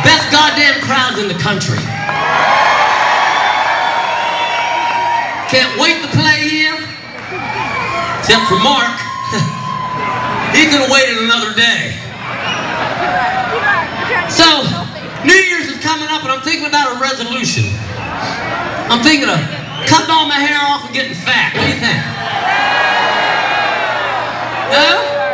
Best goddamn crowds in the country. Can't wait to play here. Except for Mark. He could have waited another day. So, New Year's is coming up and I'm thinking about a resolution. I'm thinking of cutting all my hair off and getting fat. What do you think? No?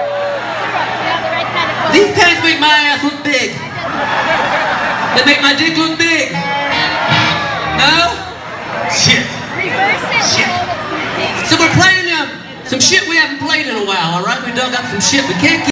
These pants make my ass look big. They make my dick look big. No? Shit. Shit. So we're playing some shit we haven't played in a while, alright? We dug up some shit we can't keep.